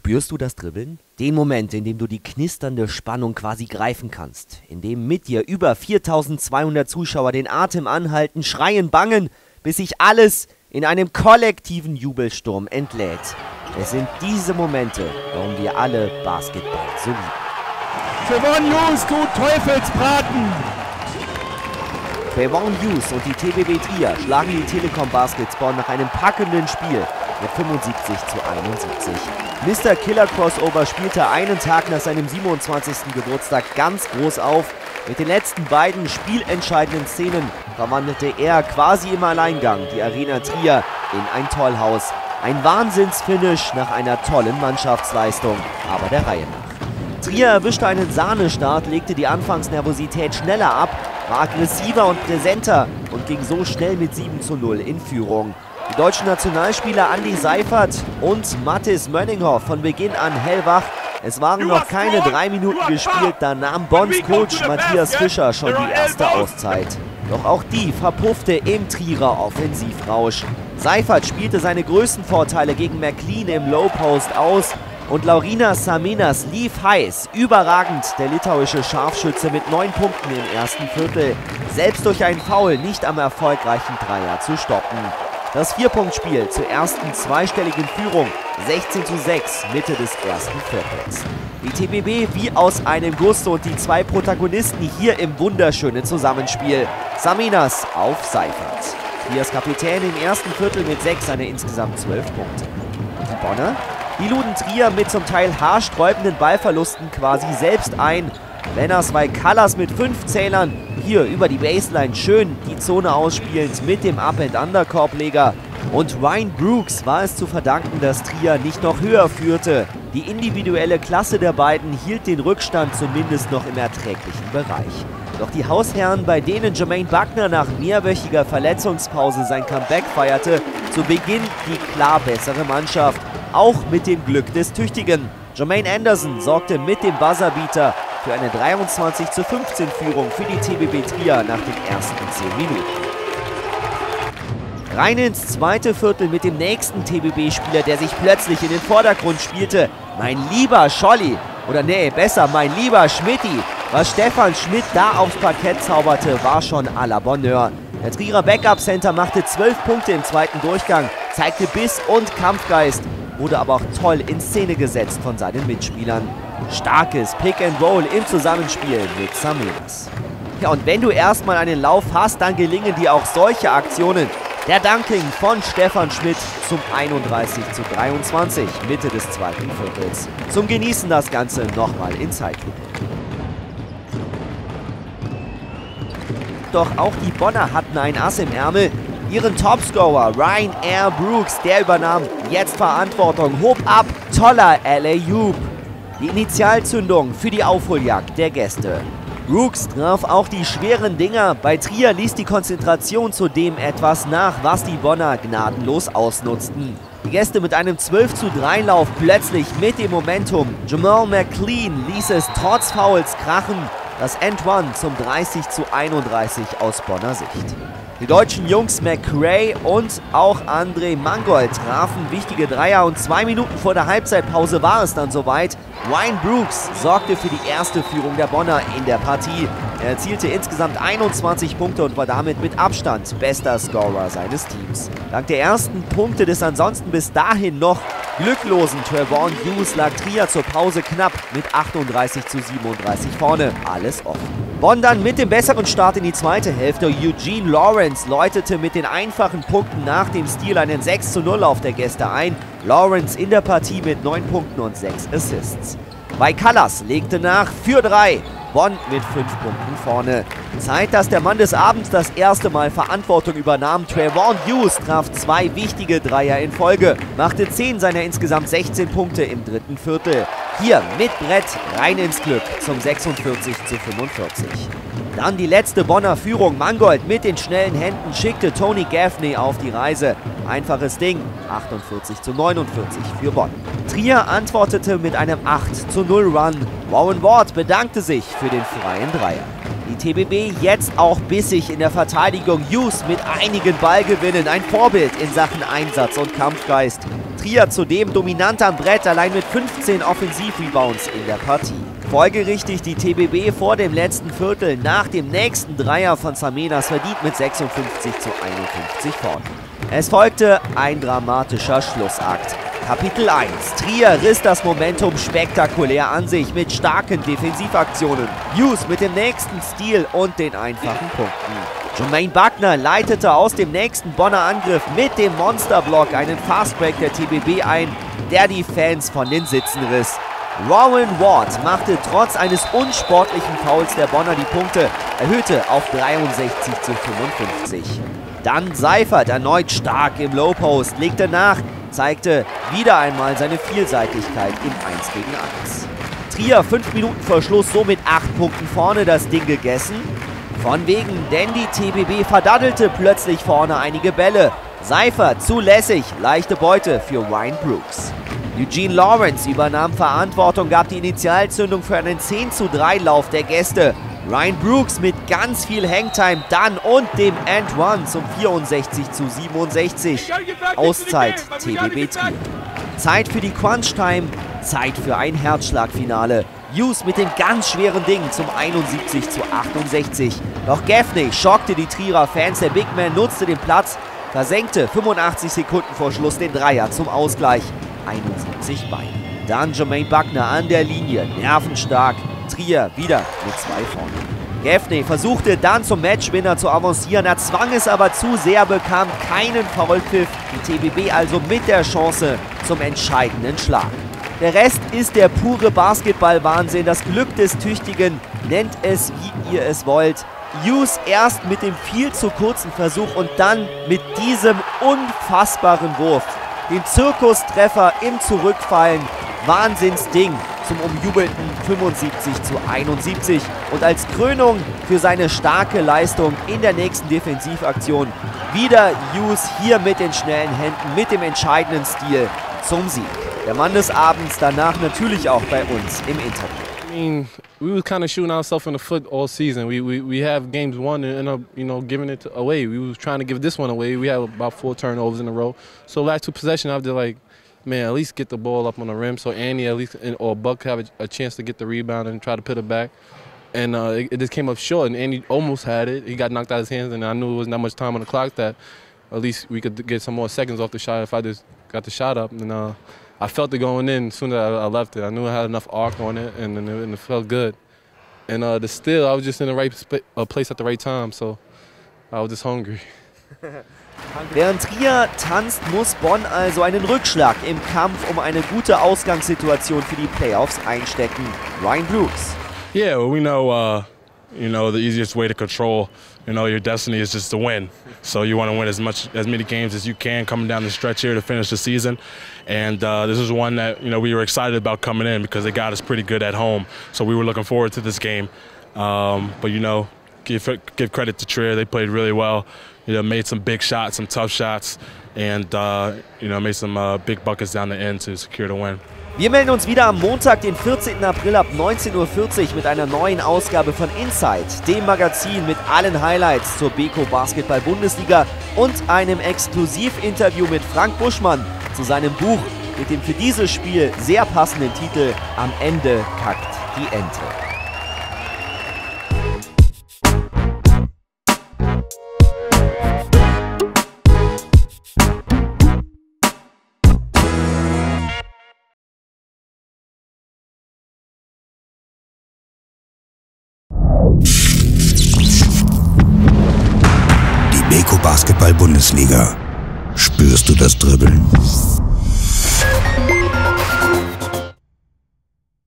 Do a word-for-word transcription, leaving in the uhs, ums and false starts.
Spürst du das Dribbeln? Den Moment, in dem du die knisternde Spannung quasi greifen kannst, in dem mit dir über viertausendzweihundert Zuschauer den Atem anhalten, schreien, bangen, bis sich alles in einem kollektiven Jubelsturm entlädt. Es sind diese Momente, warum wir alle Basketball so lieben. Trevon Hughes, du Teufelsbraten! Trevon Hughes und die T B B Trier schlagen die Telekom Basketball nach einem packenden Spiel mit fünfundsiebzig zu einundsiebzig. Mister Killer Crossover spielte einen Tag nach seinem siebenundzwanzigsten Geburtstag ganz groß auf. Mit den letzten beiden spielentscheidenden Szenen verwandelte er quasi im Alleingang die Arena Trier in ein Tollhaus. Ein Wahnsinnsfinish nach einer tollen Mannschaftsleistung, aber der Reihe nach. Trier erwischte einen Sahnestart, legte die Anfangsnervosität schneller ab, war aggressiver und präsenter und ging so schnell mit sieben zu null in Führung. Die deutschen Nationalspieler Andi Seifert und Mattis Mönninghoff von Beginn an hellwach. Es waren noch keine drei Minuten gespielt, da nahm Bonns Coach Matthias Fischer schon die erste Auszeit. Doch auch die verpuffte im Trierer Offensivrausch. Seifert spielte seine größten Vorteile gegen McLean im Low Post aus und Laurinas Saminas lief heiß. Überragend der litauische Scharfschütze mit neun Punkten im ersten Viertel. Selbst durch einen Foul nicht am erfolgreichen Dreier zu stoppen. Das Vierpunktspiel zur ersten zweistelligen Führung, sechzehn zu sechs, Mitte des ersten Viertels. Die T B B wie aus einem Guss und die zwei Protagonisten hier im wunderschönen Zusammenspiel. Saminas auf Seifert. Triers Kapitän im ersten Viertel mit sechs, seine insgesamt zwölf Punkte. Die Bonner, die luden Trier mit zum Teil haarsträubenden Ballverlusten quasi selbst ein. Lenners Callas mit fünf Zählern, hier über die Baseline schön die Zone ausspielend mit dem Up-and-Under-Korbleger. Und Ryan Brooks war es zu verdanken, dass Trier nicht noch höher führte. Die individuelle Klasse der beiden hielt den Rückstand zumindest noch im erträglichen Bereich. Doch die Hausherren, bei denen Jermaine Buckner nach mehrwöchiger Verletzungspause sein Comeback feierte, zu Beginn die klar bessere Mannschaft, auch mit dem Glück des Tüchtigen. Jermaine Anderson sorgte mit dem Buzzerbeater für eine dreiundzwanzig zu fünfzehn Führung für die T B B Trier nach den ersten zehn Minuten. Rein ins zweite Viertel mit dem nächsten T B B-Spieler, der sich plötzlich in den Vordergrund spielte. Mein lieber Scholli, oder nee, besser, mein lieber Schmidti. Was Stefan Schmidt da aufs Parkett zauberte, war schon à la Bonheur. Der Trierer Backup-Center machte zwölf Punkte im zweiten Durchgang, zeigte Biss und Kampfgeist, wurde aber auch toll in Szene gesetzt von seinen Mitspielern. Starkes Pick-and-Roll im Zusammenspiel mit Saminas. Ja, und wenn du erstmal einen Lauf hast, dann gelingen dir auch solche Aktionen. Der Dunking von Stefan Schmidt zum einunddreißig zu dreiundzwanzig, Mitte des zweiten Viertels. Zum Genießen das Ganze nochmal in Zeitlupe. Doch auch die Bonner hatten ein Ass im Ärmel. Ihren Topscorer Ryan R. Brooks, der übernahm jetzt Verantwortung, hob ab, toller Alley-oop. Die Initialzündung für die Aufholjagd der Gäste. Brooks traf auch die schweren Dinger. Bei Trier ließ die Konzentration zudem etwas nach, was die Bonner gnadenlos ausnutzten. Die Gäste mit einem zwölf zu drei Lauf plötzlich mit dem Momentum. Jamal McLean ließ es trotz Fouls krachen. Das End One zum dreißig zu einunddreißig aus Bonner Sicht. Die deutschen Jungs McRae und auch André Mangold trafen wichtige Dreier und zwei Minuten vor der Halbzeitpause war es dann soweit. Ryan Brooks sorgte für die erste Führung der Bonner in der Partie. Er erzielte insgesamt einundzwanzig Punkte und war damit mit Abstand bester Scorer seines Teams. Dank der ersten Punkte des ansonsten bis dahin noch glücklosen Trevon Hughes lag Trier zur Pause knapp mit achtunddreißig zu siebenunddreißig vorne. Alles offen. Bonn dann mit dem besseren Start in die zweite Hälfte. Eugene Lawrence läutete mit den einfachen Punkten nach dem Stil einen sechs zu null auf der Gäste ein. Lawrence in der Partie mit neun Punkten und sechs Assists. Callas legte nach für drei. Bonn mit fünf Punkten vorne. Zeit, dass der Mann des Abends das erste Mal Verantwortung übernahm. Trevon Hughes traf zwei wichtige Dreier in Folge, machte zehn seiner insgesamt sechzehn Punkte im dritten Viertel. Hier mit Brett rein ins Glück zum sechsundvierzig zu fünfundvierzig. Dann die letzte Bonner Führung. Mangold mit den schnellen Händen schickte Tony Gaffney auf die Reise. Einfaches Ding, achtundvierzig zu neunundvierzig für Bonn. Trier antwortete mit einem acht zu null Run. Warren Ward bedankte sich für den freien Dreier. Die T B B jetzt auch bissig in der Verteidigung. Hughes mit einigen Ballgewinnen. Ein Vorbild in Sachen Einsatz und Kampfgeist. Trier zudem dominant am Brett, allein mit fünfzehn Offensivrebounds in der Partie. Folgerichtig die T B B vor dem letzten Viertel nach dem nächsten Dreier von Zamenas verdient mit sechsundfünfzig zu einundfünfzig vorn. Es folgte ein dramatischer Schlussakt. Kapitel eins. Trier riss das Momentum spektakulär an sich mit starken Defensivaktionen. Hughes mit dem nächsten Steal und den einfachen Punkten. Jermaine Buckner leitete aus dem nächsten Bonner Angriff mit dem Monsterblock einen Fastbreak der T B B ein, der die Fans von den Sitzen riss. Rowan Ward machte trotz eines unsportlichen Fouls der Bonner die Punkte, erhöhte auf dreiundsechzig zu fünfundfünfzig. Dann Seifert erneut stark im Low Post, legte nach, zeigte wieder einmal seine Vielseitigkeit im eins gegen eins. Trier fünf Minuten vor Schluss so mit acht Punkten vorne das Ding gegessen. Von wegen, denn die T B B verdaddelte plötzlich vorne einige Bälle. Seifert zulässig, leichte Beute für Ryan Brooks. Eugene Lawrence übernahm Verantwortung, gab die Initialzündung für einen zehn zu drei Lauf der Gäste. Ryan Brooks mit ganz viel Hangtime dann und dem And One zum vierundsechzig zu siebenundsechzig. Auszeit T B B Trier. Zeit für die Crunch Time, Zeit für ein Herzschlagfinale. Hughes mit dem ganz schweren Ding zum einundsiebzig zu achtundsechzig. Doch Gaffney schockte die Trierer Fans, der Big Man nutzte den Platz, versenkte fünfundachtzig Sekunden vor Schluss den Dreier zum Ausgleich. einundsiebzig bei. Dann Jermaine Buckner an der Linie, nervenstark. Trier wieder mit zwei vorne. Gaffney versuchte dann zum Matchwinner zu avancieren, erzwang es aber zu sehr, bekam keinen Foulpfiff. Die T B B also mit der Chance zum entscheidenden Schlag. Der Rest ist der pure Basketball-Wahnsinn, das Glück des Tüchtigen, nennt es wie ihr es wollt. Hughes erst mit dem viel zu kurzen Versuch und dann mit diesem unfassbaren Wurf. Den Zirkustreffer im Zurückfallen, Wahnsinnsding zum umjubelten fünfundsiebzig zu einundsiebzig. Und als Krönung für seine starke Leistung in der nächsten Defensivaktion wieder Hughes hier mit den schnellen Händen, mit dem entscheidenden Stil zum Sieg. Der Mann des Abends danach natürlich auch bei uns im Interview. I mean, we were kind of shooting ourselves in the foot all season. We, we we have games won and end up, you know, giving it away. We were trying to give this one away. We had about four turnovers in a row. So last two possessions, I was like, man, at least get the ball up on the rim so Andy at least or Buck have a, a chance to get the rebound and try to put it back. And uh, it, it just came up short, and Andy almost had it. He got knocked out of his hands, and I knew it wasn't that much time on the clock that at least we could get some more seconds off the shot if I just got the shot up. And uh, I felt it going in as soon as I, I left it. I knew I had enough arc on it, and, and, it, and it felt good. And uh, the still, I was just in the right uh, place at the right time, so I was just hungry. Während Trier tanzt, muss Bonn also einen Rückschlag im Kampf um eine gute Ausgangssituation für die Playoffs einstecken. Ryan Brooks. Yeah, well, we know, uh, you know, the easiest way to control, you know, your destiny is just to win. So you want to win as much, as many games as you can coming down the stretch here to finish the season. And uh, this is one that, you know, we were excited about coming in because they got us pretty good at home. So we were looking forward to this game. Um, but, you know, give, give credit to Trier. They played really well. You know, made some big shots, some tough shots, and, uh, you know, made some uh, big buckets down the end to secure the win. Wir melden uns wieder am Montag, den vierzehnten April ab neunzehn Uhr vierzig mit einer neuen Ausgabe von Inside, dem Magazin mit allen Highlights zur Beko Basketball Bundesliga und einem Exklusivinterview mit Frank Buschmann zu seinem Buch mit dem für dieses Spiel sehr passenden Titel Am Ende kackt die Ente. Beko Basketball Bundesliga. Spürst du das Dribbeln?